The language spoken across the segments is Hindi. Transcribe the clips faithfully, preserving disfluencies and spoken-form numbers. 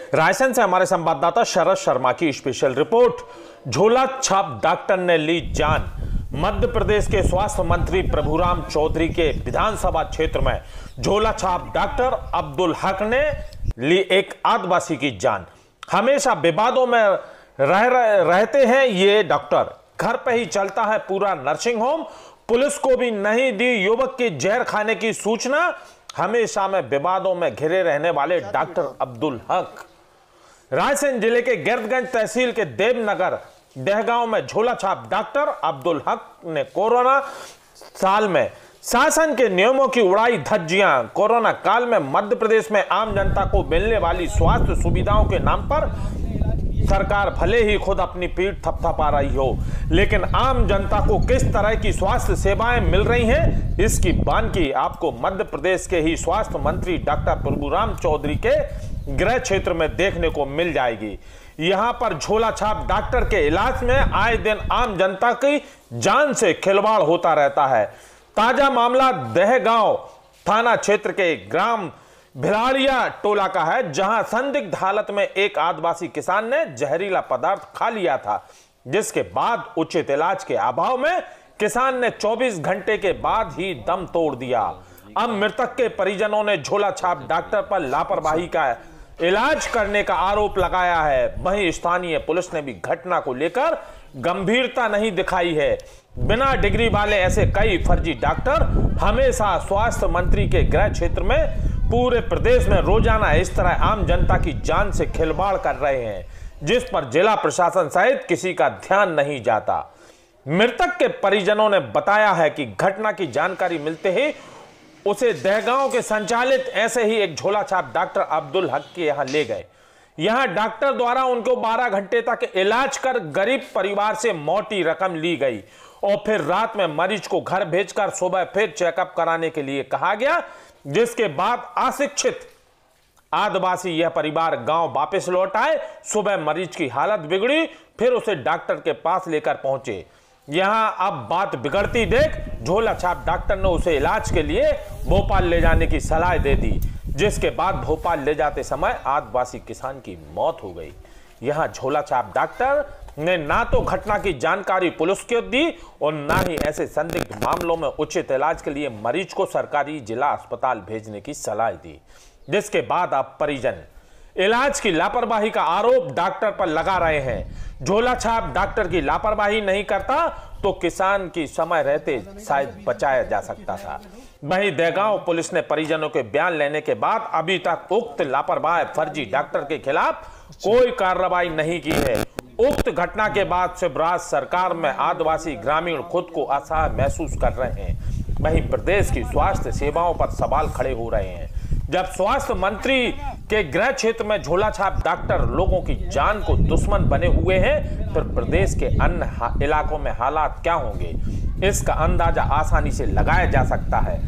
रायसेन से हमारे संवाददाता शरद शर्मा की स्पेशल रिपोर्ट। झोला छाप डॉक्टर ने ली जान। मध्य प्रदेश के स्वास्थ्य मंत्री प्रभुराम चौधरी के विधानसभा क्षेत्र में झोला छाप डॉक्टर अब्दुल हक ने ली एक आदिवासी की जान। हमेशा विवादों में रह रहते हैं ये डॉक्टर। घर पे ही चलता है पूरा नर्सिंग होम। पुलिस को भी नहीं दी युवक की जहर खाने की सूचना। हमेशा में विवादों में घिरे रहने वाले डॉक्टर अब्दुल हक रायसेन जिले के गिरदगंज तहसील के देवनगर दहगांव में झोला छाप डॉक्टर अब्दुल हक ने कोरोना साल में शासन के नियमों की उड़ाई धज्जियां। कोरोना काल में मध्य प्रदेश में आम जनता को मिलने वाली स्वास्थ्य सुविधाओं के नाम पर सरकार भले ही खुद अपनी पीठ थपथपा रही हो, लेकिन आम जनता को किस तरह की स्वास्थ्य सेवाएं मिल रही हैं, इसकी बानगी आपको मध्य प्रदेश के ही स्वास्थ्य मंत्री डॉक्टर प्रभुराम चौधरी के गृह क्षेत्र में देखने को मिल जाएगी। यहां पर झोला छाप डॉक्टर के इलाज में आए दिन आम जनता की जान से खिलवाड़ होता रहता है। ताजा मामला दहगांव थाना क्षेत्र के ग्राम भिलाड़िया टोला का है, जहां संदिग्ध हालत में एक आदिवासी किसान ने जहरीला पदार्थ खा लिया था, जिसके बाद उचित इलाज के अभाव में किसान ने चौबीस घंटे के बाद ही दम तोड़ दिया। अब मृतक के परिजनों ने झोला छाप डॉक्टर पर लापरवाही का इलाज करने का आरोप लगाया है। वहीं स्थानीय पुलिस ने भी घटना को लेकर गंभीरता नहीं दिखाई है। बिना डिग्री वाले ऐसे कई फर्जी डॉक्टर हमेशा स्वास्थ्य मंत्री के गृह क्षेत्र में पूरे प्रदेश में रोजाना इस तरह आम जनता की जान से खिलवाड़ कर रहे हैं, जिस पर जिला प्रशासन सहित किसी का ध्यान नहीं जाता। मृतक के परिजनों ने बताया है कि घटना की जानकारी मिलते ही उसे दहगांव के संचालित ऐसे ही एक झोला छाप डॉक्टर अब्दुल हक के यहां ले गए। यहां डॉक्टर द्वारा उनको बारह घंटे तक इलाज कर गरीब परिवार से मोटी रकम ली गई और फिर रात में मरीज को घर भेजकर सुबह फिर चेकअप कराने के लिए कहा गया, जिसके बाद अशिक्षित आदिवासी यह परिवार गांव वापस लौट आए। सुबह मरीज की हालत बिगड़ी, फिर उसे डॉक्टर के पास लेकर पहुंचे। यहां अब बात बिगड़ती देख झोला छाप डॉक्टर ने उसे इलाज के लिए भोपाल ले जाने की सलाह दे दी, जिसके बाद भोपाल ले जाते समय आदिवासी किसान की मौत हो गई। यहां झोला छाप डॉक्टर ने ना तो घटना की जानकारी पुलिस को दी और ना ही ऐसे संदिग्ध मामलों में उचित इलाज के लिए मरीज को सरकारी जिला अस्पताल भेजने की सलाह दी, जिसके बाद अब परिजन इलाज की लापरवाही का आरोप डॉक्टर पर लगा रहे हैं। झोला छाप डॉक्टर की लापरवाही नहीं करता तो किसान की समय रहते शायद बचाया जा सकता था। वहीं दहगांव पुलिस ने परिजनों के बयान लेने के बाद अभी तक उक्त लापरवाह फर्जी डॉक्टर के खिलाफ कोई कार्रवाई नहीं की है। उक्त घटना के बाद शिवराज सरकार में आदिवासी ग्रामीण खुद को असहाय महसूस कर रहे हैं। वहीं प्रदेश की स्वास्थ्य सेवाओं पर सवाल खड़े हो रहे हैं। जब स्वास्थ्य मंत्री के गृह क्षेत्र में झोला छाप डॉक्टर लोगों की जान को दुश्मन बने हुए हैं, फिर प्रदेश के अन्य इलाकों में हालात क्या होंगे, इसका अंदाजा आसानी से लगाया जा सकता है।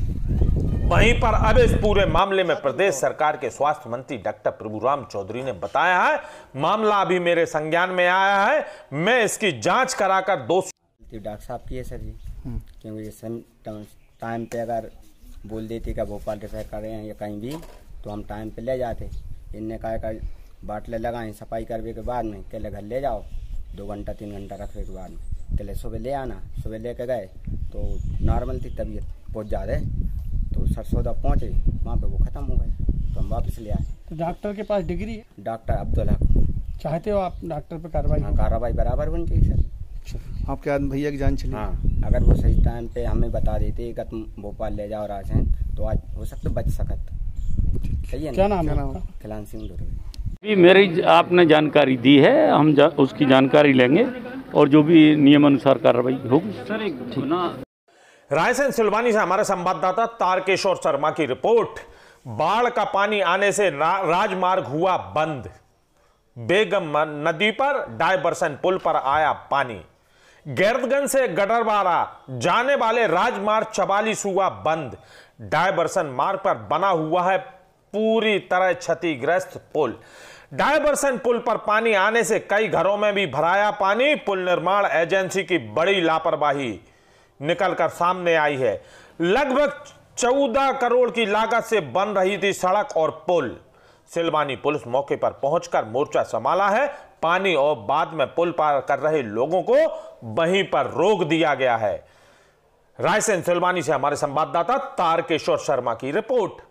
वहीं पर अब इस पूरे मामले में प्रदेश सरकार के स्वास्थ्य मंत्री डॉक्टर प्रभुराम चौधरी ने बताया है, मामला अभी मेरे संज्ञान में आया है, मैं इसकी जांच कराकर दोषी डॉक्टर साहब की है सर जी, क्योंकि ये टाइम पे अगर बोल देते कि भोपाल रेफर कर रहे हैं या कहीं भी, तो हम टाइम पे ले जाते। इनने कहा कर बाटले लगाएं सफाई करने के बाद में, कहले घर ले जाओ, दो घंटा तीन घंटा रखने के बाद में कहले सुबह ले आना। सुबह ले के गए तो नॉर्मल थी तबीयत, बहुत ज़्यादा तो सरसौदा पहुँचे, वहाँ पे वो ख़त्म हो गए, तो हम वापस ले आए। तो डॉक्टर के पास डिग्री है? डॉक्टर अब्दुल हक। चाहते हो आप डॉक्टर पे कार्रवाई? हाँ, कार्रवाई बराबर होनी चाहिए सर। आपके आदमी भैया की जान चली? हाँ, अगर वो सही टाइम पे हमें बता देते कि तुम भोपाल ले जाओ राजन, तो आज हो सकता बच सकत। सही है ना? क्या नाम है? खिलान सिंह दुर्वे। भी मेरी आपने जानकारी दी है, हम जा, उसकी जानकारी लेंगे और जो भी नियम अनुसार कार्रवाई होगी। सर एक ना रायसेन सिलवानी से हमारे संवाददाता तारकेश्वर शर्मा की रिपोर्ट। बाढ़ का पानी आने से रा, राजमार्ग हुआ बंद। बेगम नदी पर डायवर्सन पुल पर आया पानी। गिरदगंज से गडरवाड़ा जाने वाले राजमार्ग चवालीस हुआ बंद। डायवर्सन मार्ग पर बना हुआ है पूरी तरह क्षतिग्रस्त पुल। डायवर्सन पुल पर पानी आने से कई घरों में भी भराया पानी। पुल निर्माण एजेंसी की बड़ी लापरवाही निकलकर सामने आई है। लगभग चौदह करोड़ की लागत से बन रही थी सड़क और पुल। सिलवानी पुलिस मौके पर पहुंचकर मोर्चा संभाला है। पानी और बाद में पुल पार कर रहे लोगों को वहीं पर रोक दिया गया है। रायसेन सिलवानी से हमारे संवाददाता तारकेश्वर शर्मा की रिपोर्ट।